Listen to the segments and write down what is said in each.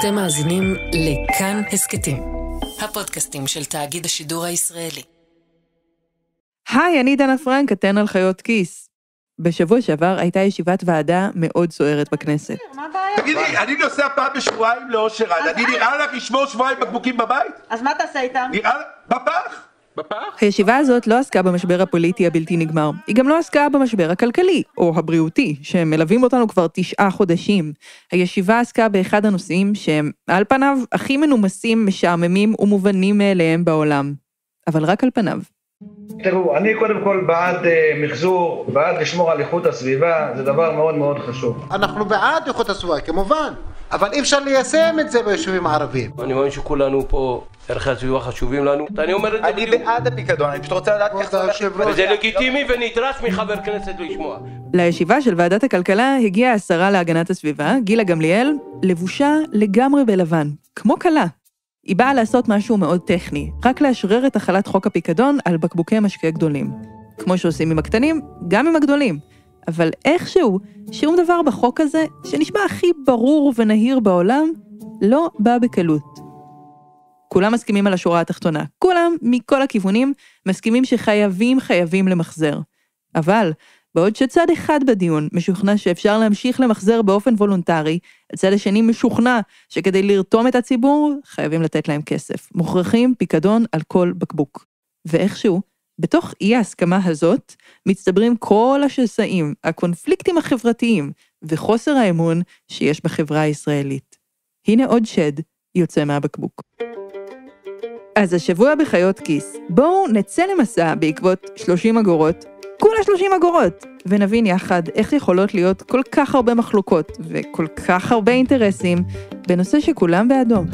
אתם מאזינים לכאן הסקטים, הפודקאסטים של תאגיד השידור הישראלי. היי, אני דנה פרנק, אתן על חיות כיס. בשבוע שעבר הייתה ישיבת ועדה מאוד סוערת בכנסת. תגידי, אני נוסע פעם בשבועיים לאושר עד, אני נראה לך לשמור שבועיים בקבוקים בבית? אז מה תעשה איתם? נראה לך, בפח? הישיבה הזאת לא עסקה במשבר הפוליטי הבלתי נגמר. היא גם לא עסקה במשבר הכלכלי, או הבריאותי, שמלווים אותנו כבר 9 חודשים. הישיבה עסקה באחד הנושאים שהם, על פניו, הכי מנומסים, משעממים ומובנים מאליהם בעולם. אבל רק על פניו. תראו, אני קודם כל בעד מחזור, בעד לשמור על איכות הסביבה, זה דבר מאוד מאוד חשוב. אנחנו בעד איכות הסביבה, כמובן, אבל אי אפשר ליישם את זה ביישובים הערביים. אני מאמין שכולנו פה, ערכי הסביבה חשובים לנו. אני אומר את זה אני בעד הפיקדון, אני פשוט רוצה לדעת איך זה... זה לגיטימי ונדרש מחבר כנסת לשמוע. לישיבה של ועדת הכלכלה הגיעה השרה להגנת הסביבה, גילה גמליאל, לבושה לגמרי בלבן, כמו קלה. היא באה לעשות משהו מאוד טכני, רק לאשרר את החלת חוק הפיקדון על בקבוקי משקה גדולים. כמו שעושים עם הקטנים, גם עם הגדולים. אבל איכשהו, שום דבר בחוק הזה, שנשמע הכי ברור ונהיר בעולם, לא בא בקלות. כולם מסכימים על השורה התחתונה. כולם, מכל הכיוונים, מסכימים שחייבים למחזר. אבל, בעוד שצד אחד בדיון משוכנע שאפשר להמשיך למחזר באופן וולונטרי, הצד השני משוכנע שכדי לרתום את הציבור, חייבים לתת להם כסף. מוכרחים פיקדון על כל בקבוק. ואיכשהו, בתוך אי ההסכמה הזאת, מצטברים כל השסעים, הקונפליקטים החברתיים, וחוסר האמון שיש בחברה הישראלית. הנה עוד שד יוצא מהבקבוק. אז השבוע בחיות כיס, בואו נצא למסע בעקבות 30 אגורות, כולה 30 אגורות, ונבין יחד איך יכולות להיות כל כך הרבה מחלוקות וכל כך הרבה אינטרסים בנושא שכולם באדום.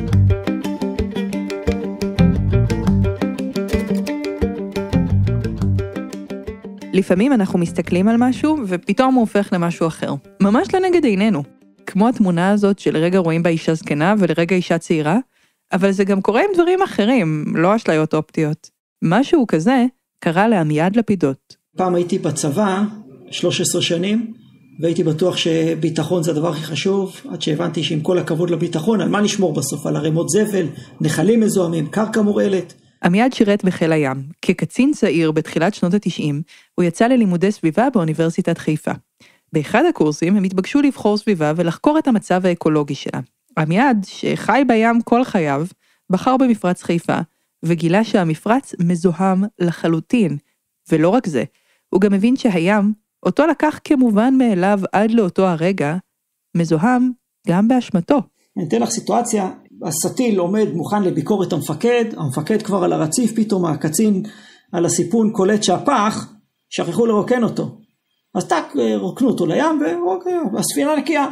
לפעמים אנחנו מסתכלים על משהו ופתאום הוא הופך למשהו אחר, ממש לנגד עינינו. כמו התמונה הזאת שלרגע רואים בה אישה זקנה ולרגע אישה צעירה, אבל זה גם קורה עם דברים אחרים, לא אשליות אופטיות. משהו כזה קרה לעמיעד לפידות. פעם הייתי בצבא 13 שנים, והייתי בטוח שביטחון זה הדבר הכי חשוב, עד שהבנתי שעם כל הכבוד לביטחון, על מה נשמור בסוף? על הרמות זבל, נחלים מזוהמים, קרקע מורעלת. עמיעד שירת בחיל הים. כקצין צעיר בתחילת שנות ה-90, הוא יצא ללימודי סביבה באוניברסיטת חיפה. באחד הקורסים הם התבקשו לבחור סביבה ולחקור את המצב האקולוגי שלה. עמיעד, שחי בים כל חייו, בחר במפרץ חיפה, וגילה שהמפרץ מזוהם לחלוטין. ולא רק זה, הוא גם מבין שהים, אותו לקח כמובן מאליו עד לאותו הרגע, מזוהם גם באשמתו. אני אתן לך סיטואציה, הסטיל עומד מוכן לביקורת המפקד כבר על הרציף, פתאום הקצין על הסיפון קולט שהפח, שכחו לרוקן אותו. אז רוקנו אותו לים, והספינה נקייה.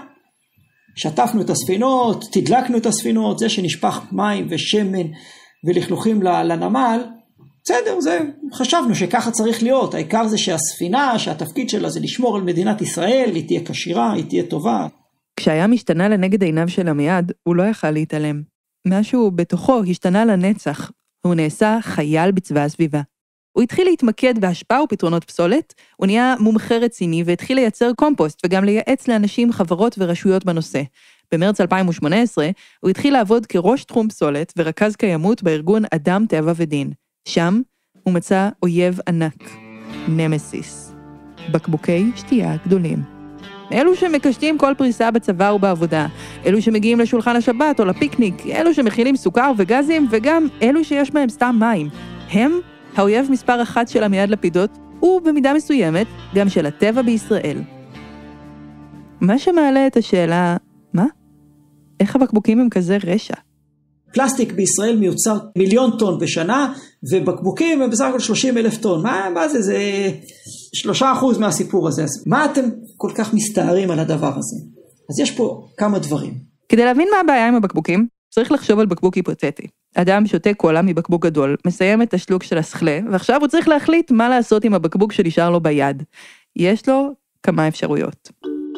שטפנו את הספינות, תדלקנו את הספינות, זה שנשפך מים ושמן ולכלוכים לנמל, בסדר, חשבנו שככה צריך להיות, העיקר זה שהספינה, שהתפקיד שלה זה לשמור על מדינת ישראל, היא תהיה קשירה, היא תהיה טובה. כשהים השתנה לנגד עיניו של עמיעד, הוא לא יכל להתעלם. משהו בתוכו השתנה לנצח, והוא נעשה חייל בצבא הסביבה. הוא התחיל להתמקד בהשפעה ופתרונות פסולת, הוא נהיה מומחה רציני והתחיל לייצר קומפוסט וגם לייעץ לאנשים, חברות ורשויות בנושא. במרץ 2018 הוא התחיל לעבוד כראש תחום פסולת ורכז קיימות בארגון אדם טבע ודין. שם הוא מצא אויב ענק, נמסיס, בקבוקי שתייה גדולים. אלו שמקשטים כל פריסה בצבא ובעבודה, אלו שמגיעים לשולחן השבת או לפיקניק, אלו שמכילים סוכר וגזים וגם אלו שיש בהם סתם מים. הם האויב מספר 1 של עמיעד לפידות, ובמידה מסוימת גם של הטבע בישראל. מה שמעלה את השאלה, מה? איך הבקבוקים הם כזה רשע? פלסטיק בישראל מיוצר 1,000,000 טון בשנה, ובקבוקים הם בסך הכל 30,000 טון. מה זה? זה 3% מהסיפור הזה. אז מה אתם כל כך מסתערים על הדבר הזה? אז יש פה כמה דברים. כדי להבין מה הבעיה עם הבקבוקים, צריך לחשוב על בקבוק היפותטי. אדם שותה קולה מבקבוק גדול, מסיים את השלוק של השכלה, ועכשיו הוא צריך להחליט מה לעשות עם הבקבוק שנשאר לו ביד. יש לו כמה אפשרויות.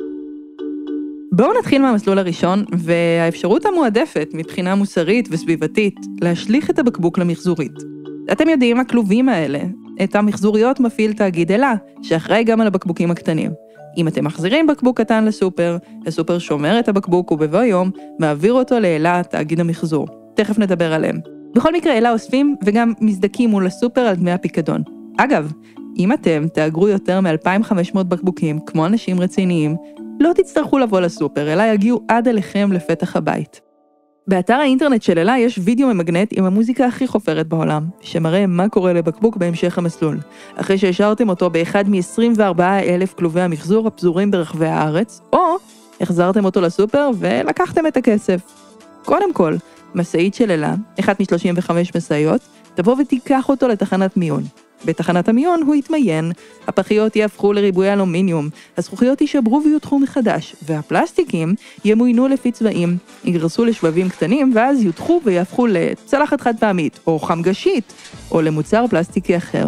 בואו נתחיל מהמסלול הראשון, והאפשרות המועדפת מבחינה מוסרית וסביבתית, להשליך את הבקבוק למחזורית. אתם יודעים, הכלובים האלה, את המחזוריות מפעיל תאגיד אלה, שאחראי גם על הבקבוקים הקטנים. אם אתם מחזירים בקבוק קטן לסופר, הסופר שומר את הבקבוק ובבוא יום מעביר אותו לאלה, תאגיד המחזור. תכף נדבר עליהם. בכל מקרה, אלה אוספים וגם מזדקים מול הסופר על דמי הפיקדון. אגב, אם אתם תאגרו יותר מ-2,500 בקבוקים, כמו אנשים רציניים, לא תצטרכו לבוא לסופר, אלא יגיעו עד אליכם לפתח הבית. באתר האינטרנט של אלה יש וידאו ממגנט עם המוזיקה הכי חופרת בעולם, שמראה מה קורה לבקבוק בהמשך המסלול, אחרי שהשארתם אותו באחד מ-24,000 כלובי המחזור הפזורים ברחבי הארץ, או החזרתם אותו לסופר ולקחתם את הכסף. קודם כל, משאית של אלה, אחת מ-35 משאיות, תבוא ותיקח אותו לתחנת מיון. בתחנת המיון הוא יתמיין, הפחיות יהפכו לריבועי אלומיניום, הזכוכיות יישברו ויותחו מחדש, והפלסטיקים ימוינו לפי צבעים, יגרסו לשבבים קטנים, ואז יותחו ויהפכו לצלחת חד פעמית, או חמגשית, או למוצר פלסטיקי אחר.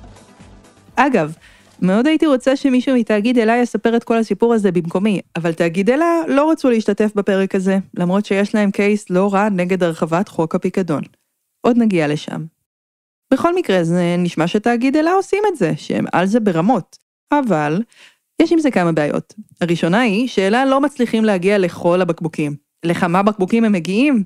אגב, מאוד הייתי רוצה שמישהו מתאגיד אלה יספר את כל הסיפור הזה במקומי, אבל תאגיד אלה לא רצו להשתתף בפרק הזה, למרות שיש להם קייס לא רע נגד הרחבת חוק הפיקדון. עוד נגיע לשם. בכל מקרה, זה נשמע שתאגיד אלה עושים את זה, שהם על זה ברמות. אבל יש עם זה כמה בעיות. הראשונה היא שאלה לא מצליחים להגיע לכל הבקבוקים. לכמה בקבוקים הם מגיעים?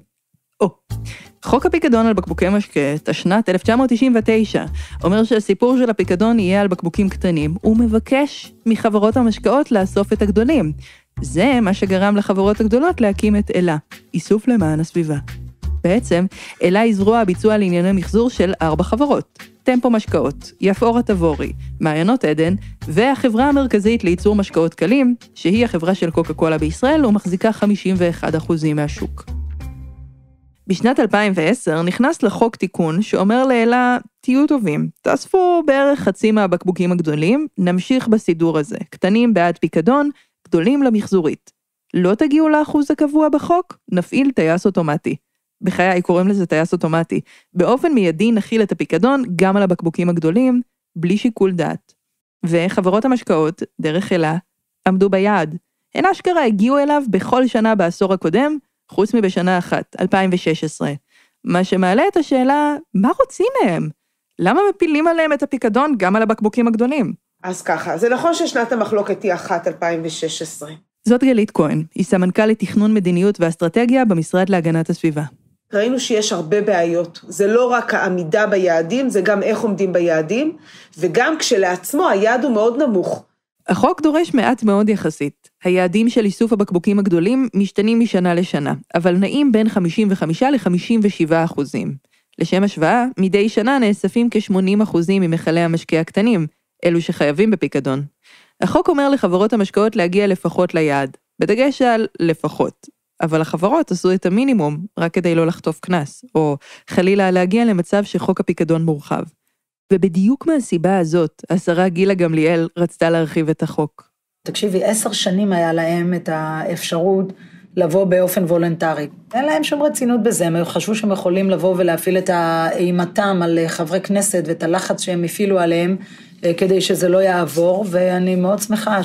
חוק הפיקדון על בקבוקי משקה, תשנת 1999, אומר שהסיפור של הפיקדון יהיה על בקבוקים קטנים, ומבקש מחברות המשקאות לאסוף את הגדולים. זה מה שגרם לחברות הגדולות להקים את אלה, איסוף למען הסביבה. בעצם, אלה היא זרוע הביצוע לענייני מחזור של 4 חברות. טמפו משקאות, יפאורה תבורי, מעיינות עדן, והחברה המרכזית לייצור משקאות קלים, שהיא החברה של קוקה קולה בישראל, ומחזיקה 51% מהשוק. בשנת 2010 נכנס לחוק תיקון שאומר לאלה, תהיו טובים, תאספו בערך חצי מהבקבוקים הגדולים, נמשיך בסידור הזה, קטנים בעד פיקדון, גדולים למחזורית. לא תגיעו לאחוז הקבוע בחוק, נפעיל טייס אוטומטי. בחיי קוראים לזה טייס אוטומטי. באופן מיידי נחיל את הפיקדון גם על הבקבוקים הגדולים, בלי שיקול דעת. וחברות המשקאות, דרך אלה, עמדו ביעד. הן אשכרה הגיעו אליו בכל שנה בעשור הקודם, חוץ מבשנה אחת, 2016. מה שמעלה את השאלה, מה רוצים מהם? למה מפילים עליהם את הפיקדון גם על הבקבוקים הגדולים? אז ככה, זה נכון ששנת המחלוקת היא 2016. זאת גלית כהן, היא סמנכ"ל לתכנון מדיניות ואסטרטגיה במשרד להגנת הסביבה. ראינו שיש הרבה בעיות. זה לא רק העמידה ביעדים, זה גם איך עומדים ביעדים, וגם כשלעצמו היעד הוא מאוד נמוך. החוק דורש מעט מאוד יחסית. היעדים של איסוף הבקבוקים הגדולים משתנים משנה לשנה, אבל נעים בין 55 ל-57%. לשם השוואה, מדי שנה נאספים כ-80% ממכלי המשקה הקטנים, אלו שחייבים בפיקדון. החוק אומר לחברות המשקאות להגיע לפחות ליעד, בדגש על לפחות. אבל החברות עשו את המינימום רק כדי לא לחטוף כנס, או חלילה להגיע למצב שחוק הפיקדון מורחב. ובדיוק מהסיבה הזאת, השרה גילה גמליאל רצתה להרחיב את החוק. תקשיבי, 10 שנים היה להם את האפשרות לבוא באופן וולונטרי. אין להם שום רצינות בזה, הם חשבו שהם יכולים לבוא ולהפעיל את האימתם על חברי כנסת ואת הלחץ שהם הפעילו עליהם, כדי שזה לא יעבור, ואני מאוד שמחה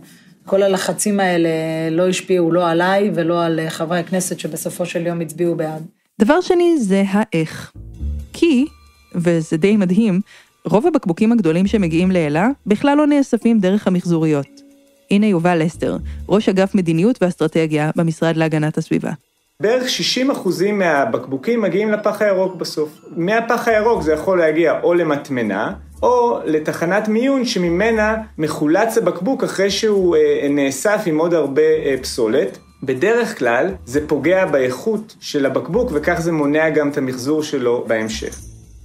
שכל הלחצים האלה לא השפיעו לא עליי ולא על חברי הכנסת שבסופו של יום הצביעו בעד. דבר שני זה האיך. כי, וזה די מדהים, רוב הבקבוקים הגדולים שמגיעים לאלה בכלל לא נאספים דרך המחזוריות. הנה יובל לסטר, ראש אגף מדיניות ואסטרטגיה במשרד להגנת הסביבה. בערך 60% מהבקבוקים מגיעים לפח הירוק בסוף. מהפח הירוק זה יכול להגיע או למטמנה, או לתחנת מיון שממנה מחולץ הבקבוק אחרי שהוא נאסף עם עוד הרבה פסולת. בדרך כלל זה פוגע באיכות של הבקבוק וכך זה מונע גם את המחזור שלו בהמשך.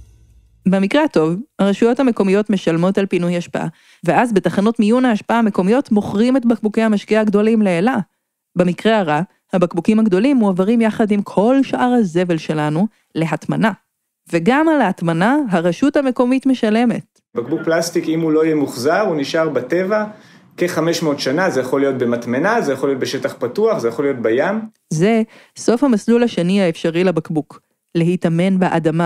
במקרה הטוב, הרשויות המקומיות משלמות על פינוי השפעה, ואז בתחנות מיון ההשפעה המקומיות מוכרים את בקבוקי המשקה הגדולים לאלה. במקרה הרע, הבקבוקים הגדולים מועברים יחד עם כל שאר הזבל שלנו להטמנה. וגם על ההטמנה, הרשות המקומית משלמת. בקבוק פלסטיק, אם הוא לא יהיה מוחזר, הוא נשאר בטבע כ-500 שנה, זה יכול להיות במטמנה, זה יכול להיות בשטח פתוח, זה יכול להיות בים. זה סוף המסלול השני האפשרי לבקבוק, להתאמן באדמה,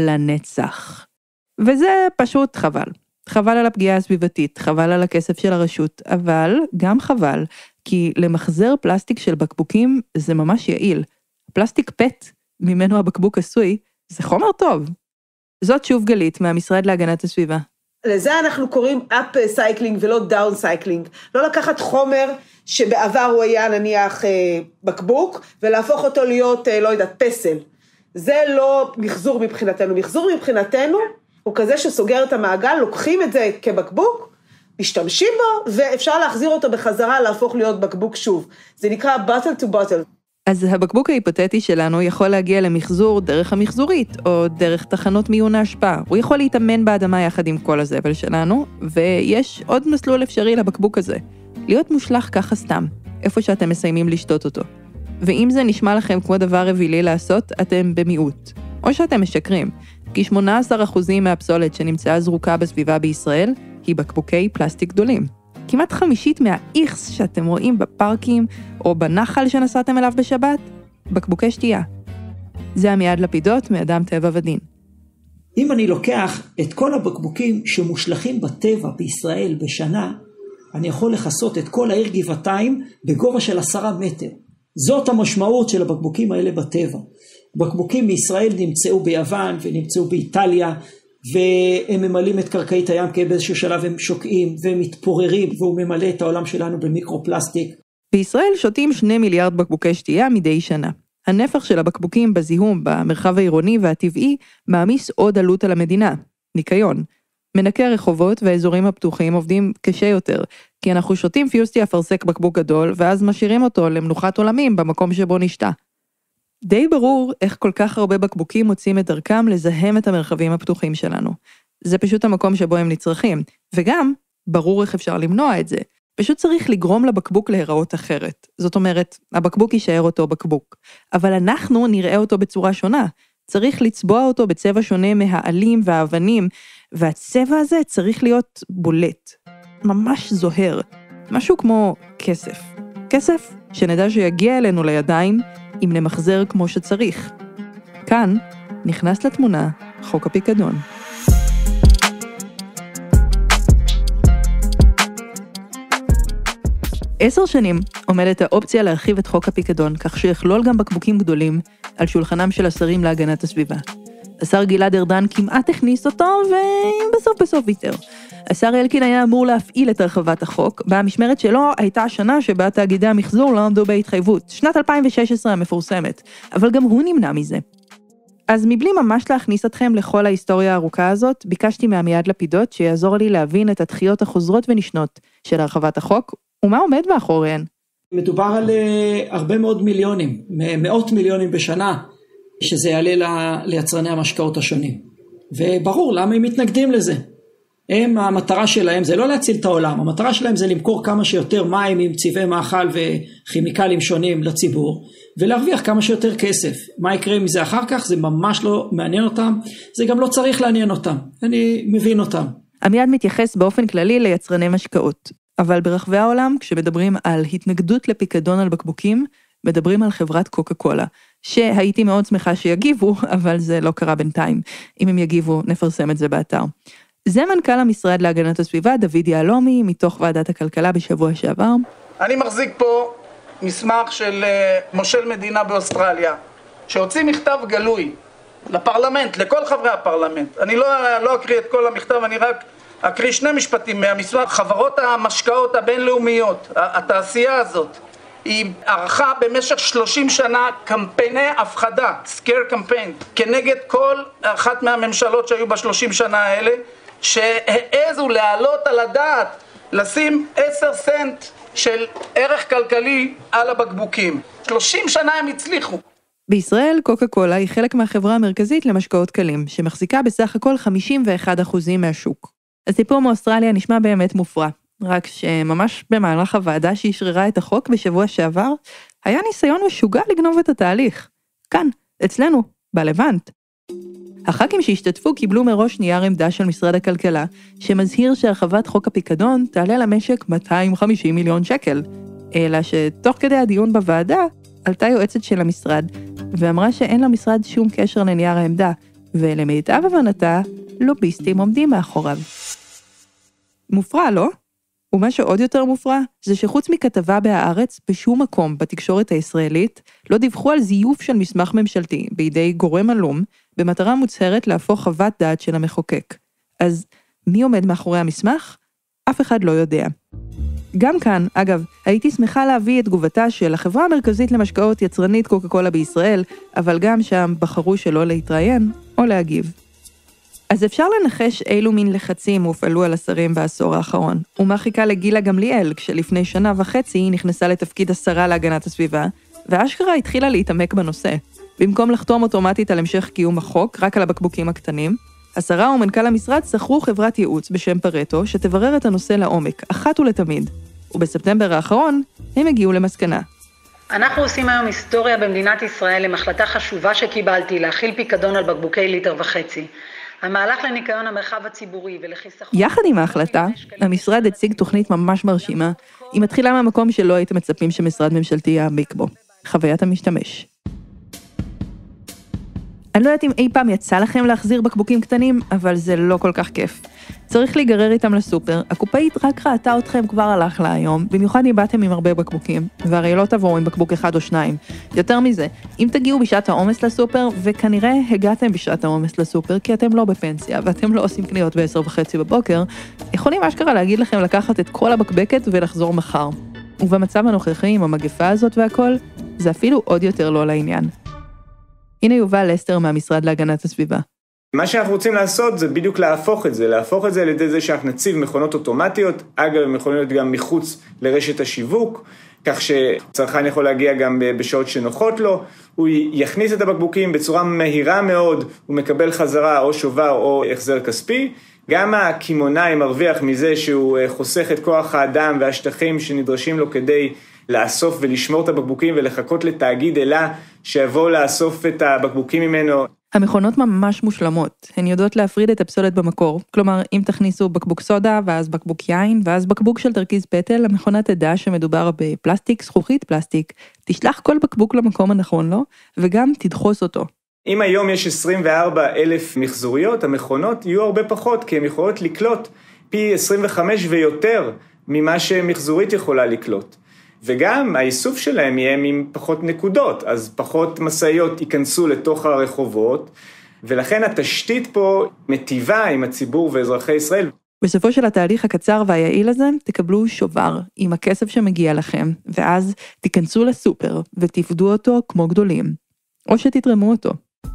לנצח. וזה פשוט חבל. חבל על הפגיעה הסביבתית, חבל על הכסף של הרשות, אבל גם חבל, כי למחזר פלסטיק של בקבוקים זה ממש יעיל. פלסטיק פט, ממנו הבקבוק עשוי, זה חומר טוב. זאת שוב גלית מהמשרד להגנת הסביבה. לזה אנחנו קוראים up cycling ולא down cycling. לא לקחת חומר שבעבר הוא היה נניח בקבוק, ולהפוך אותו להיות, לא יודעת, פסל. זה לא מחזור מבחינתנו. מחזור מבחינתנו הוא כזה שסוגר את המעגל, לוקחים את זה כבקבוק, משתמשים בו, ואפשר להחזיר אותו בחזרה, להפוך להיות בקבוק שוב. זה נקרא bottle to bottle. אז הבקבוק ההיפותטי שלנו יכול להגיע למחזור דרך המחזורית, או דרך תחנות מיון ההשפעה. הוא יכול להתאמן באדמה יחד עם כל הזבל שלנו, ויש עוד מסלול אפשרי לבקבוק הזה. להיות מושלך ככה סתם, איפה שאתם מסיימים לשתות אותו. ואם זה נשמע לכם כמו דבר רבילי לעשות, אתם במיעוט. או שאתם משקרים, כי 18% מהפסולת שנמצאה זרוקה בסביבה בישראל, היא בקבוקי פלסטיק גדולים. כמעט 50% מהאיכס שאתם רואים בפארקים או בנחל שנסעתם אליו בשבת, בקבוקי שתייה. זה עמיעד לפידות מאדם טבע ודין. אם אני לוקח את כל הבקבוקים שמושלכים בטבע בישראל בשנה, אני יכול לחסות את כל העיר גבעתיים בגובה של 10 מטר. זאת המשמעות של הבקבוקים האלה בטבע. בקבוקים מישראל נמצאו ביוון ונמצאו באיטליה, והם ממלאים את קרקעית הים, כי באיזשהו שלב הם שוקעים ומתפוררים, והוא ממלא את העולם שלנו במיקרופלסטיק. בישראל שותים 2 מיליארד בקבוקי שתייה מדי שנה. הנפח של הבקבוקים בזיהום במרחב העירוני והטבעי מעמיס עוד עלות על המדינה, ניקיון. מנקי הרחובות והאזורים הפתוחים עובדים קשה יותר, כי אנחנו שותים פיוסטי אפרסק בקבוק גדול, ואז משאירים אותו למנוחת עולמים במקום שבו נשתה. די ברור איך כל כך הרבה בקבוקים מוצאים את דרכם לזהם את המרחבים הפתוחים שלנו. זה פשוט המקום שבו הם נצרכים, וגם ברור איך אפשר למנוע את זה. פשוט צריך לגרום לבקבוק להיראות אחרת. זאת אומרת, הבקבוק יישאר אותו בקבוק, אבל אנחנו נראה אותו בצורה שונה. צריך לצבוע אותו בצבע שונה מהעלים והאבנים, והצבע הזה צריך להיות בולט, ממש זוהר, משהו כמו כסף. כסף שנדע שיגיע אלינו לידיים אם נמחזר כמו שצריך. כאן נכנס לתמונה חוק הפיקדון. עשר שנים עומדת האופציה להרחיב את חוק הפיקדון, כך שיכלול גם בקבוקים גדולים על שולחנם של השרים להגנת הסביבה. השר גלעד ארדן כמעט הכניס אותו, ובסוף ויתר. השר אלקין היה אמור להפעיל את הרחבת החוק, והמשמרת שלו הייתה השנה שבה תאגידי המחזור לא עמדו בהתחייבות, שנת 2016 המפורסמת, אבל גם הוא נמנע מזה. אז מבלי ממש להכניס אתכם לכל ההיסטוריה הארוכה הזאת, ביקשתי מעמיעד לפידות שיעזור לי להבין את הדחיות החוזרות ונשנות של הרחבת החוק, ומה עומד מאחוריהן. מדובר על הרבה מאוד מיליונים, מאות מיליונים בשנה, שזה יעלה ליצרני המשקאות השונים. וברור למה הם מתנגדים לזה. המטרה שלהם זה לא להציל את העולם, המטרה שלהם זה למכור כמה שיותר מים עם צבעי מאכל וכימיקלים שונים לציבור, ולהרוויח כמה שיותר כסף. מה יקרה עם זה אחר כך? זה ממש לא מעניין אותם, זה גם לא צריך לעניין אותם, אני מבין אותם. עמיעד מתייחס באופן כללי ליצרני משקאות, אבל ברחבי העולם, כשמדברים על התנגדות לפיקדון על בקבוקים, מדברים על חברת קוקה קולה, שהייתי מאוד שמחה שיגיבו, אבל זה לא קרה בינתיים. אם הם יגיבו, נפרסם את זה באתר. זה מנכ"ל המשרד להגנת הסביבה, דוד יהלומי, מתוך ועדת הכלכלה בשבוע שעבר. אני מחזיק פה מסמך של מושל מדינה באוסטרליה, שהוציא מכתב גלוי לפרלמנט, לכל חברי הפרלמנט. אני לא אקריא את כל המכתב, אני רק אקריא 2 משפטים מהמסמך. חברות המשקאות הבינלאומיות, התעשייה הזאת, היא ערכה במשך 30 שנה קמפייני הפחדה, scare campaign, כנגד כל אחת מהממשלות שהיו ב30 שנה האלה, שהעזו להעלות על הדעת, לשים 10 סנט של ערך כלכלי על הבקבוקים. 30 שנה הם הצליחו. בישראל קוקה קולה היא חלק מהחברה המרכזית למשקאות קלים, שמחזיקה בסך הכל 51% מהשוק. הסיפור מאוסטרליה נשמע באמת מופרע. רק שממש במהלך הוועדה שהשררה את החוק בשבוע שעבר, היה ניסיון משוגע לגנוב את התהליך. כאן, אצלנו, בלבנט. הח"כים שהשתתפו קיבלו מראש נייר עמדה של משרד הכלכלה, שמזהיר שהרחבת חוק הפיקדון תעלה למשק 250 מיליון שקל. אלא שתוך כדי הדיון בוועדה, עלתה יועצת של המשרד, ואמרה שאין למשרד שום קשר לנייר העמדה, ולמיטב הבנתה, לוביסטים עומדים מאחוריו. מופרע, לא? ומה שעוד יותר מופרע, זה שחוץ מכתבה בהארץ, בשום מקום בתקשורת הישראלית, לא דיווחו על זיוף של מסמך ממשלתי בידי גורם עלום, במטרה מוצהרת להפוך חוות דעת של המחוקק. אז מי עומד מאחורי המסמך? אף אחד לא יודע. גם כאן, אגב, הייתי שמחה להביא את תגובתה של החברה המרכזית למשקאות יצרנית קוקה קולה בישראל, אבל גם שם בחרו שלא להתראיין או להגיב. אז אפשר לנחש אילו מין לחצים הופעלו על השרים בעשור האחרון, ומה חיכה לגילה גמליאל כשלפני 1.5 שנה היא נכנסה לתפקיד השרה להגנת הסביבה, ואשכרה התחילה להתעמק בנושא. במקום לחתום אוטומטית על המשך קיום החוק, רק על הבקבוקים הקטנים, השרה ומנכ"ל המשרד שכרו חברת ייעוץ בשם פרטו, שתברר את הנושא לעומק, אחת ולתמיד. ובספטמבר האחרון, הם הגיעו למסקנה. אנחנו עושים היום היסטוריה במדינת ישראל עם החלטה חשובה שקיבלתי להכיל פיקדון על בקבוקי 1.5 ליטר. המהלך לניקיון המרחב הציבורי ולחיסכון... יחד עם ההחלטה, המשרד הציג תוכנית ממש מרשימה. היא מתחילה מהמקום שלא הייתם מצפים שמשרד ממשלתי יעמיק בו. חוויית המשתמש. אני לא יודעת אם אי פעם יצא לכם להחזיר בקבוקים קטנים, אבל זה לא כל כך כיף. צריך להיגרר איתם לסופר, הקופאית רק ראתה אתכם כבר הלך לה היום, במיוחד אם באתם עם הרבה בקבוקים, והרי לא תבואו עם בקבוק 1 או 2. יותר מזה, אם תגיעו בשעת העומס לסופר, וכנראה הגעתם בשעת העומס לסופר, כי אתם לא בפנסיה, ואתם לא עושים קניות ב10:30 בבוקר, יכולים אשכרה להגיד לכם לקחת את כל הבקבקת ולחזור מחר. ובמצב הנוכחי עם המגפה הזאת והכל, זה אפילו עוד יותר לא לעניין. הנה יובל לסטר מהמשרד להגנת הסביבה. מה שאנחנו רוצים לעשות זה בדיוק להפוך את זה על ידי זה שאנחנו נציב מכונות אוטומטיות, אגב הם יכולים להיות גם מחוץ לרשת השיווק, כך שצרכן יכול להגיע גם בשעות שנוחות לו, הוא יכניס את הבקבוקים בצורה מהירה מאוד, הוא מקבל חזרה או שובר או החזר כספי, גם הכימונאי מרוויח מזה שהוא חוסך את כוח האדם והשטחים שנדרשים לו כדי לאסוף ולשמור את הבקבוקים ולחכות לתאגיד אלה שיבוא לאסוף את הבקבוקים ממנו. המכונות ממש מושלמות, הן יודעות להפריד את הפסולת במקור, כלומר אם תכניסו בקבוק סודה ואז בקבוק יין ואז בקבוק של תרכיז פטל, המכונה תדע שמדובר בפלסטיק, זכוכית פלסטיק, תשלח כל בקבוק למקום הנכון לו וגם תדחוס אותו. אם היום יש 24,000 מחזוריות, המכונות יהיו הרבה פחות, כי הן יכולות לקלוט פי 25 ויותר ממה שמחזורית יכולה לקלוט. וגם האיסוף שלהם יהיה עם פחות נקודות, אז פחות מסעיות ייכנסו לתוך הרחובות, ולכן התשתית פה מטיבה עם הציבור ואזרחי ישראל. בסופו של התהליך הקצר והיעיל הזה, תקבלו שובר עם הכסף שמגיע לכם, ואז תיכנסו לסופר ותפדו אותו כמו גדולים, או שתתרמו אותו.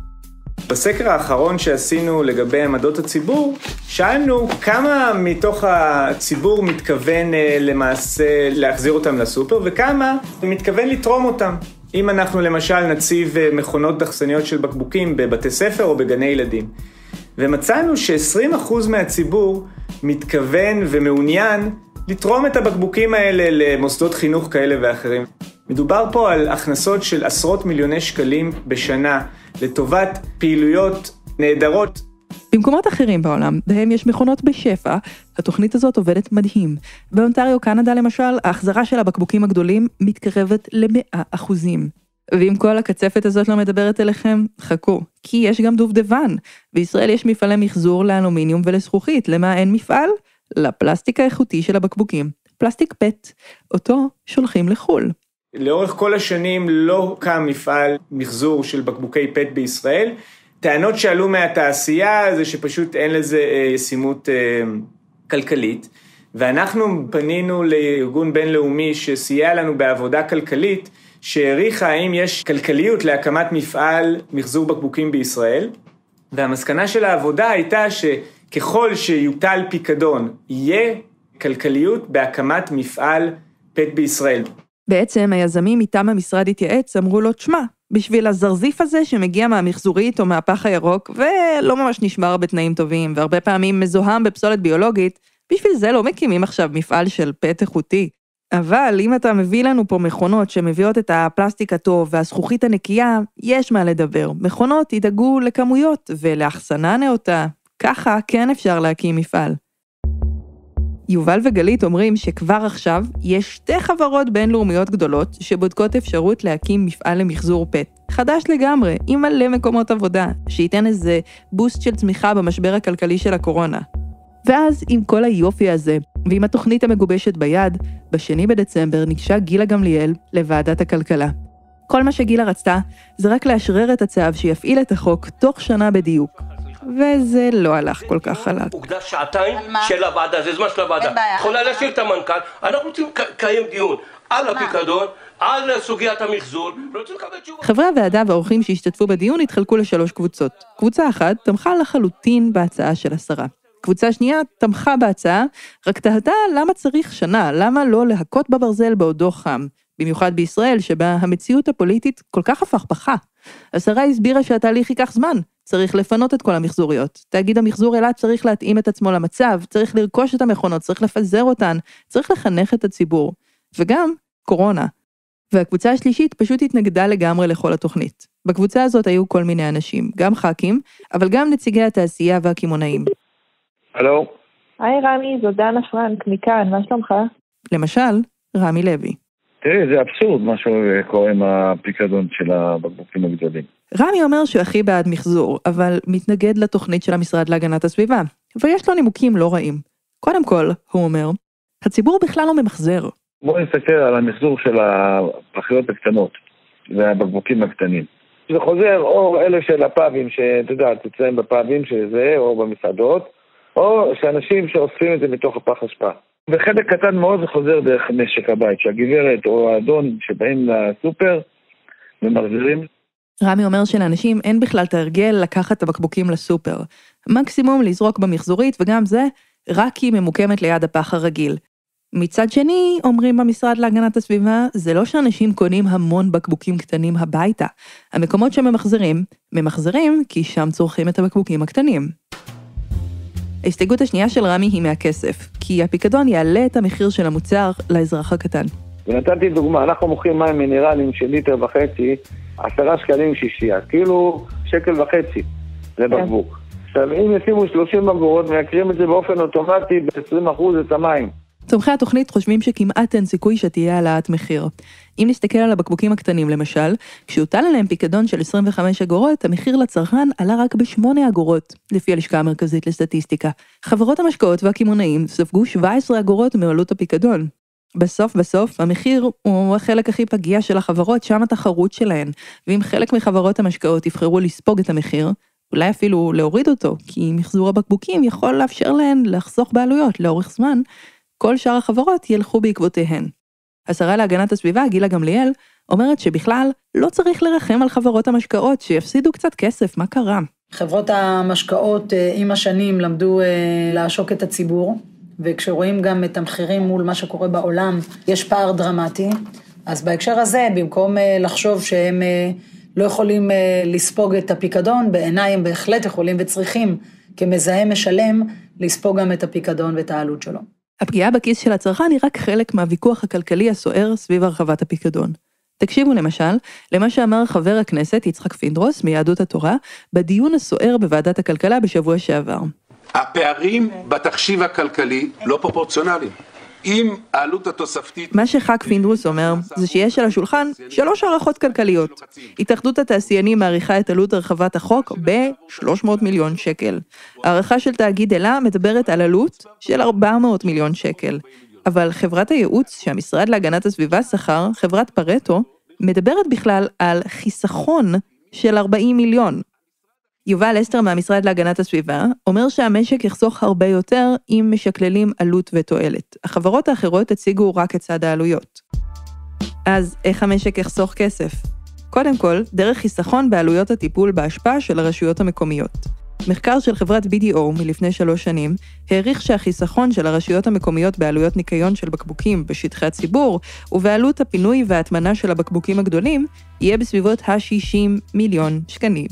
בסקר האחרון שעשינו לגבי עמדות הציבור, שאלנו כמה מתוך הציבור מתכוון למעשה להחזיר אותם לסופר, וכמה מתכוון לתרום אותם. אם אנחנו למשל נציב מכונות דחסניות של בקבוקים בבתי ספר או בגני ילדים. ומצאנו ש20% מהציבור מתכוון ומעוניין לתרום את הבקבוקים האלה למוסדות חינוך כאלה ואחרים. מדובר פה על הכנסות של עשרות מיליוני שקלים בשנה, לטובת פעילויות נהדרות. במקומות אחרים בעולם, בהם יש מכונות בשפע, התוכנית הזאת עובדת מדהים. באונטריו, קנדה למשל, ההחזרה של הבקבוקים הגדולים מתקרבת ל100%. ואם כל הקצפת הזאת לא מדברת אליכם, חכו, כי יש גם דובדבן. בישראל יש מפעלי מחזור לאלומיניום ולזכוכית. למה אין מפעל? לפלסטיק האיכותי של הבקבוקים. פלסטיק פט. אותו שולחים לחול. לאורך כל השנים לא קם מפעל מחזור של בקבוקי פט בישראל. טענות שעלו מהתעשייה זה שפשוט אין לזה ישימות כלכלית. ואנחנו פנינו לארגון בינלאומי שסייע לנו בעבודה כלכלית, שהעריכה האם יש כלכליות להקמת מפעל מחזור בקבוקים בישראל. והמסקנה של העבודה הייתה שככל שיוטל פיקדון, יהיה כלכליות בהקמת מפעל פט בישראל. בעצם היזמים איתם המשרד התייעץ, אמרו לו, תשמע, בשביל הזרזיף הזה שמגיע מהמחזורית או מהפח הירוק, ולא ממש נשמר בתנאים טובים, והרבה פעמים מזוהם בפסולת ביולוגית, בשביל זה לא מקימים עכשיו מפעל של פט איכותי. אבל אם אתה מביא לנו פה מכונות שמביאות את הפלסטיק הטוב והזכוכית הנקייה, יש מה לדבר. מכונות ידאגו לכמויות ולאחסנה נאותה. ככה כן אפשר להקים מפעל. יובל וגלית אומרים שכבר עכשיו יש 2 חברות בינלאומיות גדולות שבודקות אפשרות להקים מפעל למחזור פט. חדש לגמרי, עם מלא מקומות עבודה, שייתן איזה בוסט של צמיחה במשבר הכלכלי של הקורונה. ואז עם כל היופי הזה, ועם התוכנית המגובשת ביד, ב2 בדצמבר ניגשה גילה גמליאל לוועדת הכלכלה. כל מה שגילה רצתה זה רק לאשרר את הצו שיפעיל את החוק תוך שנה בדיוק. וזה לא הלך כל כך חלק. הוקדש שעתיים של הוועדה, זה זמן של הוועדה. יכולה להשאיר את המנכ"ל, אנחנו רוצים לקיים דיון על הפיקדון, על סוגיית המחזור, רוצים לקבל תשובה. חברי הוועדה והאורחים שהשתתפו בדיון התחלקו ל3 קבוצות. קבוצה אחת תמכה לחלוטין בהצעה של השרה. קבוצה שנייה תמכה בהצעה, רק תהתה למה צריך שנה, למה לא להכות בברזל בעודו חם, במיוחד בישראל שבה המציאות הפוליטית כל כך הפכפכה. השרה הסבירה שהתהליך ייקח זמן, צריך לפנות את כל המחזוריות. תאגיד המחזור אילת צריך להתאים את עצמו למצב, צריך לרכוש את המכונות, צריך לפזר אותן, צריך לחנך את הציבור. וגם קורונה. והקבוצה השלישית פשוט התנגדה לגמרי לכל התוכנית. בקבוצה הזאת היו כל מיני אנשים, גם ח"כים, אבל גם נציגי התעשייה והכימונאים. הלו. היי רמי, זו דנה פרנק, מכאן, מה שלומך? למשל, רמי לוי. תראי, זה אבסורד מה שקורה עם הפיקדון של הבקבוקים הגדולים. רמי אומר שהוא הכי בעד מחזור, אבל מתנגד לתוכנית של המשרד להגנת הסביבה, ויש לו נימוקים לא רעים. קודם כל, הוא אומר, הציבור בכלל לא ממחזר. בואו נסתכל על המחזור של הפחיות הקטנות והבקבוקים הקטנים. זה חוזר או אלה של הפאבים, שאתה יודע, תצאים בפאבים שזה, או במסעדות, או שאנשים שאוספים את זה מתוך הפח אשפה. וחלק קטן מאוד זה חוזר דרך משק הבית, שהגברת או האדון שבאים לסופר ומחזירים. רמי אומר שלאנשים אין בכלל תרגל לקחת את הבקבוקים לסופר. מקסימום לזרוק במחזורית, וגם זה רק כי ממוקמת ליד הפח הרגיל. מצד שני, אומרים במשרד להגנת הסביבה, זה לא שאנשים קונים המון בקבוקים קטנים הביתה. המקומות שממחזרים, ממחזרים כי שם צורכים את הבקבוקים הקטנים. ההסתייגות השנייה של רמי היא מהכסף, כי הפיקדון יעלה את המחיר של המוצר לאזרח הקטן. ונתתי דוגמה, אנחנו מוכרים מים מינרליים של 1.5 ליטר, 10 שקלים שישייה, כאילו 1.5 שקל לבקבוק. עכשיו, אם ישימו 30 אגורות, מייקרים את זה באופן אוטומטי ב-20% את המים. תומכי התוכנית חושבים שכמעט אין סיכוי שתהיה העלאת מחיר. אם נסתכל על הבקבוקים הקטנים למשל, כשהוטל עליהם פיקדון של 25 אגורות, המחיר לצרכן עלה רק ב8 אגורות, לפי הלשכה המרכזית לסטטיסטיקה. חברות המשקאות והכימונאים ספגו 17 אגורות מעלות הפיקדון. בסוף, המחיר הוא החלק הכי פגיע של החברות, שם התחרות שלהן. ואם חלק מחברות המשקאות יבחרו לספוג את המחיר, אולי אפילו להוריד אותו, כי מחזור הבקבוקים יכול לאפשר להן לחסוך בעלויות לאורך זמן, כל שאר החברות ילכו בעקבותיהן. השרה להגנת הסביבה, גילה גמליאל, אומרת שבכלל לא צריך לרחם על חברות המשקאות שיפסידו קצת כסף, מה קרה? חברות המשקאות עם השנים למדו לעשוק את הציבור, וכשרואים גם את המחירים מול מה שקורה בעולם, יש פער דרמטי, אז בהקשר הזה, במקום לחשוב שהם לא יכולים לספוג את הפיקדון, בעיניי הם בהחלט יכולים וצריכים, כמזהם משלם, לספוג גם את הפיקדון ואת העלות שלו. הפגיעה בכיס של הצרכן היא רק חלק מהוויכוח הכלכלי הסוער סביב הרחבת הפיקדון. תקשיבו למשל למה שאמר חבר הכנסת יצחק פינדרוס מיהדות התורה בדיון הסוער בוועדת הכלכלה בשבוע שעבר. הפערים בתחשיב הכלכלי לא פרופורציונליים. אם העלות התוספתית... מה שח"כ פינדרוס אומר זה שיש על השולחן 3 הערכות כלכליות. התאחדות התעשיינים מעריכה את עלות הרחבת החוק ב-300 מיליון שקל. הערכה של תאגיד אלה מדברת על עלות של 400 מיליון שקל. אבל חברת הייעוץ שהמשרד להגנת הסביבה שכר, חברת פרטו, מדברת בכלל על חיסכון של 40 מיליון. יובל אסתר מהמשרד להגנת הסביבה אומר שהמשק יחסוך הרבה יותר אם משקללים עלות ותועלת. החברות האחרות הציגו רק את צד העלויות. אז איך המשק יחסוך כסף? קודם כל, דרך חיסכון בעלויות הטיפול בהשפעה של הרשויות המקומיות. מחקר של חברת BDO מלפני 3 שנים העריך שהחיסכון של הרשויות המקומיות בעלויות ניקיון של בקבוקים בשטחי הציבור ובעלות הפינוי וההטמנה של הבקבוקים הגדולים יהיה בסביבות ה-60 מיליון שקלים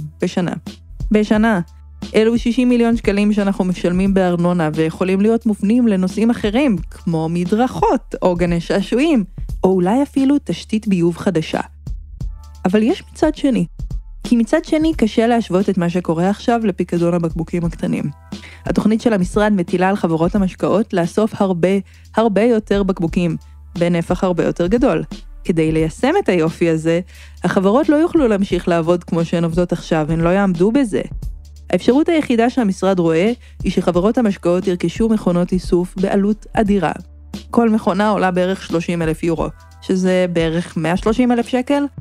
בשנה. אלו 60 מיליון שקלים שאנחנו משלמים בארנונה ויכולים להיות מופנים לנושאים אחרים, כמו מדרכות או גני שעשועים, או אולי אפילו תשתית ביוב חדשה. אבל יש מצד שני. כי מצד שני קשה להשוות את מה שקורה עכשיו לפיקדון הבקבוקים הקטנים. התוכנית של המשרד מטילה על חברות המשקאות לאסוף הרבה יותר בקבוקים, בנפח הרבה יותר גדול. כדי ליישם את היופי הזה, החברות לא יוכלו להמשיך לעבוד כמו שהן עובדות עכשיו, הן לא יעמדו בזה. האפשרות היחידה שהמשרד רואה היא שחברות המשקאות ירכשו מכונות איסוף בעלות אדירה. כל מכונה עולה בערך 30,000 יורו, שזה בערך 130,000 שקל.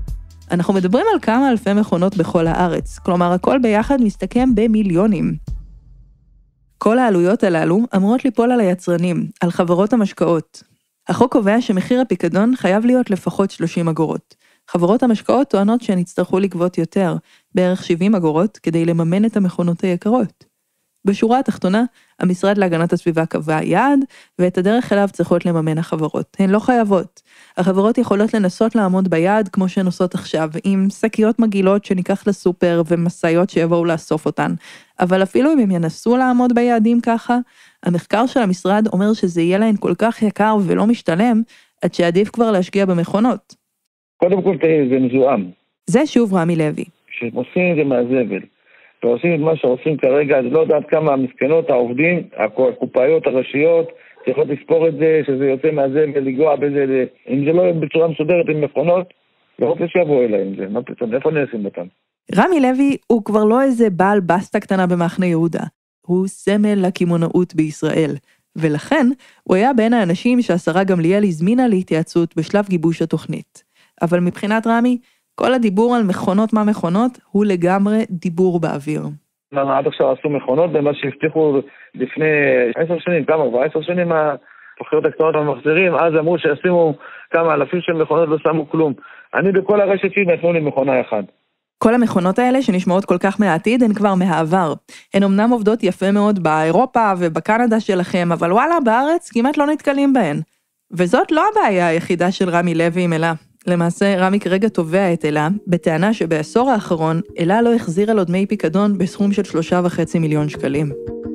אנחנו מדברים על כמה אלפי מכונות בכל הארץ, כלומר הכל ביחד מסתכם במיליונים. כל העלויות הללו אמורות ליפול על היצרנים, על חברות המשקאות. החוק קובע שמחיר הפיקדון חייב להיות לפחות 30 אגורות. חברות המשקאות טוענות שהן יצטרכו לגבות יותר, בערך 70 אגורות, כדי לממן את המכונות היקרות. בשורה התחתונה, המשרד להגנת הסביבה קבע יעד, ואת הדרך אליו צריכות לממן החברות. הן לא חייבות. החברות יכולות לנסות לעמוד ביעד כמו שהן עושות עכשיו, עם שקיות מגילות שניקח לסופר ומסעיות שיבואו לאסוף אותן. אבל אפילו אם הם ינסו לעמוד ביעדים ככה, המחקר של המשרד אומר שזה יהיה להן כל כך יקר ולא משתלם, עד שעדיף כבר להשקיע במכונות. קודם כל זה מזוהם. זה שוב רמי לוי. כשעושים זה מהזבל. ועושים את מה שעושים כרגע, אז לא יודעת כמה המסכנות, העובדים, הקופאיות הראשיות, צריכות לספור את זה, שזה יוצא מהזבל ולגוע בזה, אם זה לא יהיה בצורה מסודרת עם מכונות, לא רוצה שיבואו אליי עם זה, מה פתאום, איפה נשים אותם? רמי לוי הוא כבר לא איזה בעל בסטה קטנה במחנה יהודה, הוא סמל לקמעונאות בישראל, ולכן הוא היה בין האנשים שהשרה גמליאל הזמינה להתייעצות בשלב גיבוש התוכנית. אבל מבחינת רמי, כל הדיבור על מכונות מה מכונות הוא לגמרי דיבור באוויר. עד עכשיו עשו מכונות במה שהבטיחו לפני 10 שנים, כמה כבר 10 שנים התוכניות הקטנות המחזירים, אז אמרו שישימו כמה אלפים של מכונות לא שמו כלום. אני בכל הרשת שלי נתנו לי מכונה אחת. כל המכונות האלה שנשמעות כל כך מהעתיד הן כבר מהעבר. הן אמנם עובדות יפה מאוד באירופה ובקנדה שלכם, אבל וואלה, בארץ כמעט לא נתקלים בהן. וזאת לא הבעיה היחידה של רמי לוי עם אלה. למעשה, רמי כרגע תובע את אלה, בטענה שבעשור האחרון, אלה לא החזירה לו דמי פיקדון בסכום של 3.5 מיליון שקלים.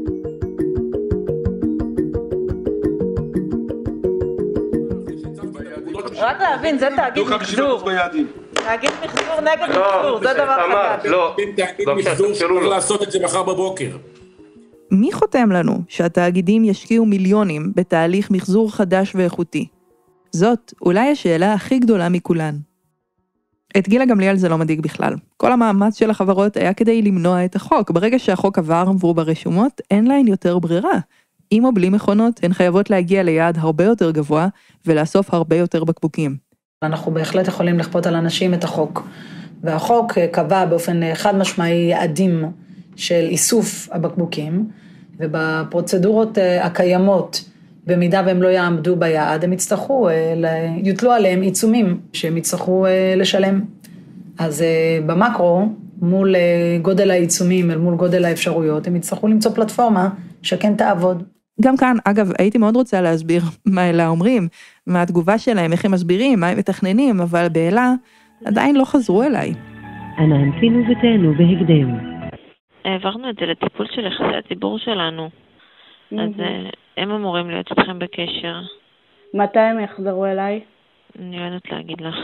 רק להבין, זה תאגיד מחזור. תאגיד מחזור נגד מחזור, זה דבר חדש. תאגיד מחזור שצריך לעשות את זה מחר בבוקר. מי חותם לנו שהתאגידים ישקיעו מיליונים בתהליך מחזור חדש ואיכותי? זאת אולי השאלה הכי גדולה מכולן. את גילה גמליאל זה לא מדאיג בכלל. כל המאמץ של החברות היה כדי למנוע את החוק. ברגע שהחוק עבר והוא ברשומות, אין להן יותר ברירה. עם או בלי מכונות, הן חייבות להגיע ליעד הרבה יותר גבוה, ולאסוף הרבה יותר בקבוקים. אנחנו בהחלט יכולים לכפות על אנשים את החוק. והחוק קבע באופן חד משמעי יעדים של איסוף הבקבוקים, ובפרוצדורות הקיימות, במידה והם לא יעמדו ביעד, הם יצטרכו, יוטלו עליהם עיצומים שהם יצטרכו לשלם. אז במקרו, מול גודל העיצומים, אל מול גודל האפשרויות, הם יצטרכו למצוא פלטפורמה שכן תעבוד. גם כאן, אגב, הייתי מאוד רוצה להסביר מה אלה אומרים, מה התגובה שלהם, איך הם מסבירים, מה הם מתכננים, אבל באלה עדיין לא חזרו אליי. אנא המתינו ותענו בהקדם. העברנו את זה לטיפול של יחסי הציבור שלנו. אז הם אמורים להיות איתכם בקשר. מתי הם יחזרו אליי? אני לא יודעת להגיד לך.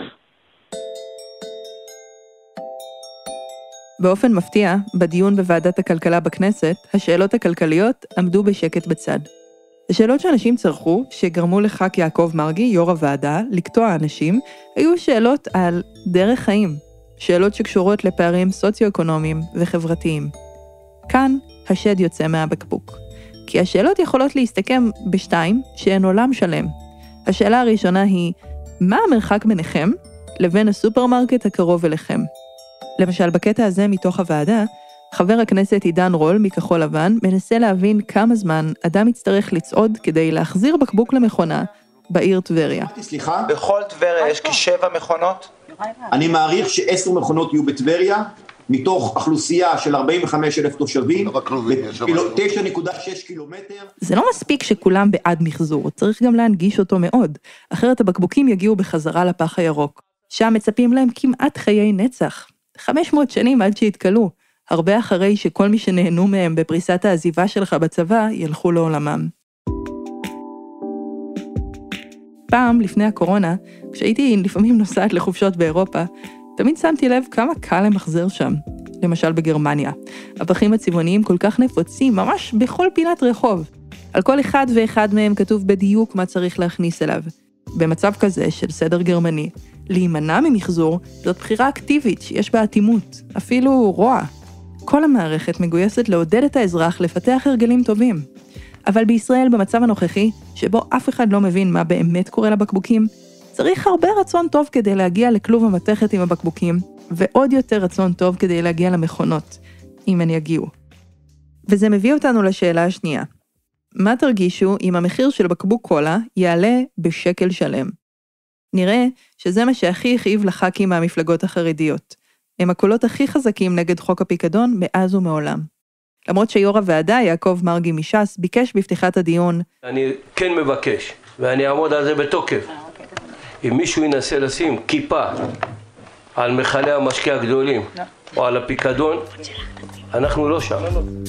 באופן מפתיע, בדיון בוועדת הכלכלה בכנסת, השאלות הכלכליות עמדו בשקט בצד. השאלות שאנשים צרכו, שגרמו לח"כ יעקב מרגי, יו"ר הוועדה, לקטוע אנשים, היו שאלות על דרך חיים, שאלות שקשורות לפערים סוציו-אקונומיים וחברתיים. כאן השד יוצא מהבקבוק. כי השאלות יכולות להסתכם בשתיים שהן עולם שלם. השאלה הראשונה היא, מה המרחק ביניכם לבין הסופרמרקט הקרוב אליכם? למשל, בקטע הזה מתוך הוועדה, חבר הכנסת עידן רול מכחול לבן מנסה להבין כמה זמן אדם יצטרך לצעוד כדי להחזיר בקבוק למכונה בעיר טבריה. סליחה? בכל טבריה יש כ7 מכונות? אני מעריך ש10 מכונות יהיו בטבריה, מתוך אוכלוסייה של 45,000 תושבים, 9.6 קילומטר. זה לא מספיק שכולם בעד מחזור, צריך גם להנגיש אותו מאוד, אחרת הבקבוקים יגיעו בחזרה לפח הירוק. שם מצפים להם כמעט חיי נצח. 500 שנים עד שהתקלו, הרבה אחרי שכל מי שנהנו מהם בפריסת העזיבה שלך בצבא ילכו לעולמם. פעם, לפני הקורונה, כשהייתי לפעמים נוסעת לחופשות באירופה, תמיד שמתי לב כמה קל למחזר שם. למשל בגרמניה. הפחים הצבעוניים כל כך נפוצים, ממש בכל פינת רחוב. על כל אחד ואחד מהם כתוב בדיוק מה צריך להכניס אליו. במצב כזה של סדר גרמני, להימנע ממחזור זאת בחירה אקטיבית שיש בה אטימות, אפילו רוע. כל המערכת מגויסת לעודד את האזרח לפתח הרגלים טובים. אבל בישראל במצב הנוכחי, שבו אף אחד לא מבין מה באמת קורה לבקבוקים, צריך הרבה רצון טוב כדי להגיע לכלוב המתכת עם הבקבוקים, ועוד יותר רצון טוב כדי להגיע למכונות, אם הן יגיעו. וזה מביא אותנו לשאלה השנייה. מה תרגישו אם המחיר של בקבוק קולה יעלה בשקל שלם? נראה שזה מה שהכי הכאיב לח"כים מהמפלגות החרדיות. הם הקולות הכי חזקים נגד חוק הפיקדון מאז ומעולם. למרות שיו"ר הוועדה, יעקב מרגי מש"ס, ביקש בפתיחת הדיון. אני כן מבקש, ואני אעמוד על זה בתוקף. אם מישהו ינסה לשים כיפה על מכלי המשקה הגדולים, או על הפיקדון, אנחנו לא שם.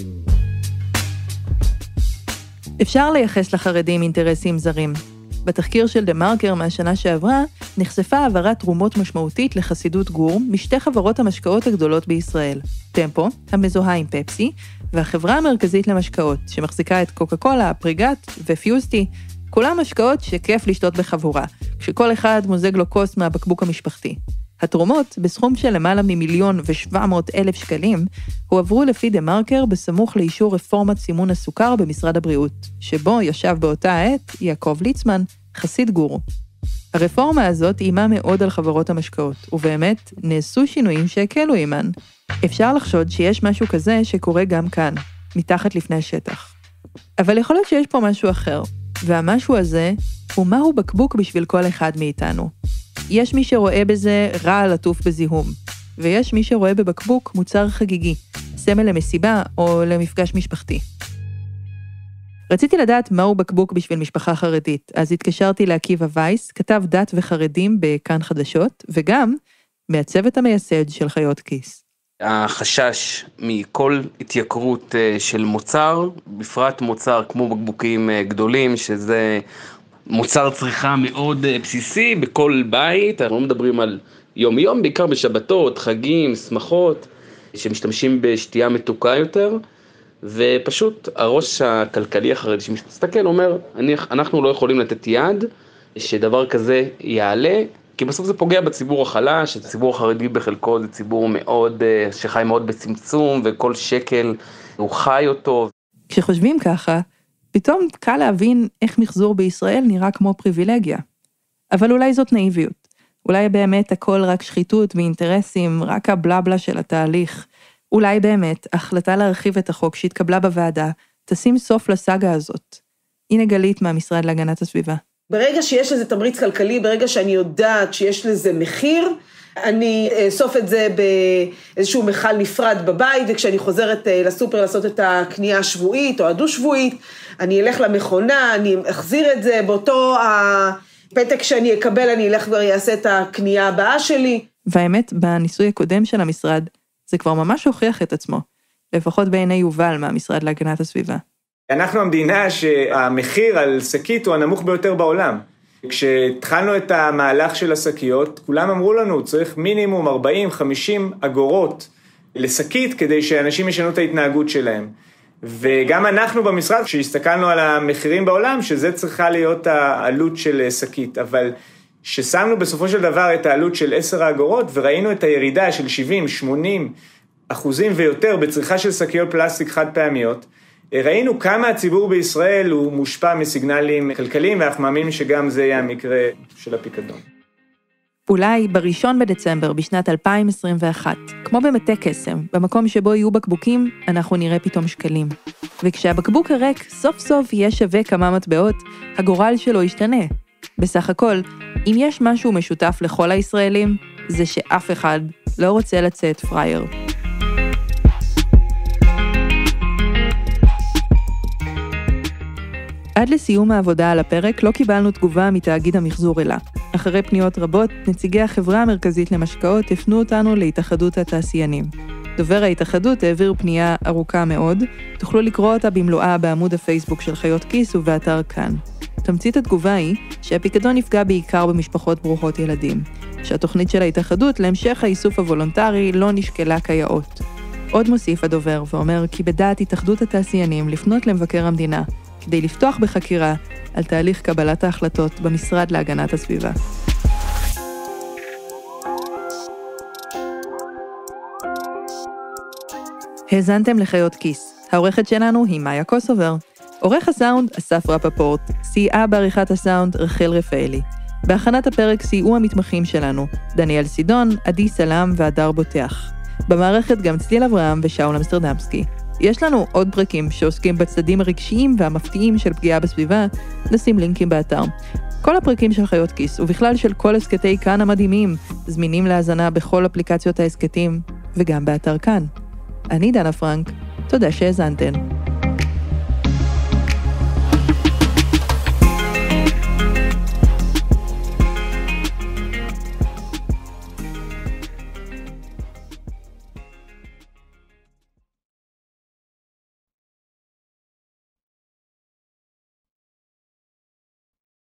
אפשר לייחס לחרדים אינטרסים זרים. בתחקיר של דה מרקר מהשנה שעברה, נחשפה העברת תרומות משמעותית לחסידות גור משתי חברות המשקאות הגדולות בישראל. טמפו, המזוהה עם פפסי, והחברה המרכזית למשקאות, שמחזיקה את קוקה קולה, פריגת ופיוסטי, כולם משקאות שכיף לשתות בחבורה, כשכל אחד מוזג לו כוס מהבקבוק המשפחתי. התרומות, בסכום של למעלה מ1,700,000 שקלים, הועברו לפי דה מרקר בסמוך לאישור רפורמת סימון הסוכר במשרד הבריאות, שבו ישב באותה העת יעקב ליצמן, חסיד גור. הרפורמה הזאת אימה מאוד על חברות המשקאות, ובאמת נעשו שינויים שהקלו עימן. אפשר לחשוד שיש משהו כזה שקורה גם כאן, מתחת לפני השטח. אבל יכול להיות שיש פה משהו אחר, והמשהו הזה הוא מהו בקבוק בשביל כל אחד מאיתנו. יש מי שרואה בזה רע לטוף בזיהום, ויש מי שרואה בבקבוק מוצר חגיגי, סמל למסיבה או למפגש משפחתי. רציתי לדעת מהו בקבוק בשביל משפחה חרדית, אז התקשרתי לעקיבא וייס, כתב דת וחרדים בכאן חדשות, וגם מהצוות המייסד של חיות כיס. החשש מכל התייקרות של מוצר, בפרט מוצר כמו בקבוקים גדולים, שזה מוצר צריכה מאוד בסיסי בכל בית, אנחנו לא מדברים על יום-יום, בעיקר בשבתות, חגים, שמחות, שמשתמשים בשתייה מתוקה יותר, ופשוט הראש הכלכלי החרדי שמסתכל אומר, אנחנו לא יכולים לתת יד שדבר כזה יעלה, כי בסוף זה פוגע בציבור החלש, הציבור החרדי בחלקו זה ציבור מאוד, שחי מאוד בצמצום, וכל שקל הוא חי אותו. כשחושבים ככה, פתאום קל להבין איך מחזור בישראל נראה כמו פריבילגיה. אבל אולי זאת נאיביות. אולי באמת הכל רק שחיתות ואינטרסים, רק הבלבלה של התהליך. אולי באמת ההחלטה להרחיב את החוק שהתקבלה בוועדה, תשים סוף לסאגה הזאת. הנה גלית מהמשרד להגנת הסביבה. ברגע שיש לזה תמריץ כלכלי, ברגע שאני יודעת שיש לזה מחיר, אני אסוף את זה באיזשהו מחל נפרד בבית, וכשאני חוזרת לסופר לעשות את הקנייה השבועית או הדו-שבועית, אני אלך למכונה, אני אחזיר את זה, באותו הפתק שאני אקבל, אני אלך ואעשה את הקנייה הבאה שלי. והאמת, בניסוי הקודם של המשרד, זה כבר ממש הוכיח את עצמו, לפחות בעיני יובל מהמשרד להגנת הסביבה. אנחנו המדינה שהמחיר על שקית הוא הנמוך ביותר בעולם. כשהתחלנו את המהלך של השקיות, כולם אמרו לנו, צריך מינימום 40-50 אגורות לשקית, כדי שאנשים ישנו את ההתנהגות שלהם. וגם אנחנו במשרד, כשהסתכלנו על המחירים בעולם, שזה צריכה להיות העלות של שקית. אבל ששמנו בסופו של דבר את העלות של 10 אגורות, וראינו את הירידה של 70-80% ויותר בצריכה של שקיות פלסטיק חד פעמיות, ראינו כמה הציבור בישראל הוא מושפע מסיגנלים כלכליים, ואנחנו מאמינים שגם זה יהיה המקרה של הפיקדון. אולי ב1 בדצמבר בשנת 2021, כמו במטה קסם, במקום שבו יהיו בקבוקים, אנחנו נראה פתאום שקלים. וכשהבקבוק הריק סוף סוף יהיה שווה כמה מטבעות, הגורל שלו ישתנה. בסך הכל, אם יש משהו משותף לכל הישראלים, זה שאף אחד לא רוצה לצאת פרייר. עד לסיום העבודה על הפרק לא קיבלנו תגובה מתאגיד המחזור אלה. אחרי פניות רבות, נציגי החברה המרכזית למשקאות הפנו אותנו להתאחדות התעשיינים. דובר ההתאחדות העביר פנייה ארוכה מאוד, תוכלו לקרוא אותה במלואה בעמוד הפייסבוק של חיות כיס ובאתר כאן. תמצית התגובה היא שהפיקדון נפגע בעיקר במשפחות ברוכות ילדים, שהתוכנית של ההתאחדות להמשך האיסוף הוולונטרי לא נשקלה כיאות. עוד מוסיף הדובר ואומר כי בדעת התאחדות התעשיינים לפנות למבקר המדינה, כדי לפתוח בחקירה על תהליך קבלת ההחלטות במשרד להגנת הסביבה. האזנתם לחיות כיס. העורכת שלנו היא מאיה קוסובר. עורך הסאונד אסף רפפורט, סייעה בעריכת הסאונד רחל רפאלי. בהכנת הפרק סייעו המתמחים שלנו, דניאל סידון, עדי סלם והדר בוטח. במערכת גם צליל אברהם ושאול אמסטרדמסקי. יש לנו עוד פרקים שעוסקים בצדדים הרגשיים והמפתיעים של פגיעה בסביבה, נשים לינקים באתר. כל הפרקים של חיות כיס, ובכלל של כל הסקטי כאן המדהימים, זמינים להאזנה בכל אפליקציות ההסקטים, וגם באתר כאן. אני דנה פרנק, תודה שהאזנתן.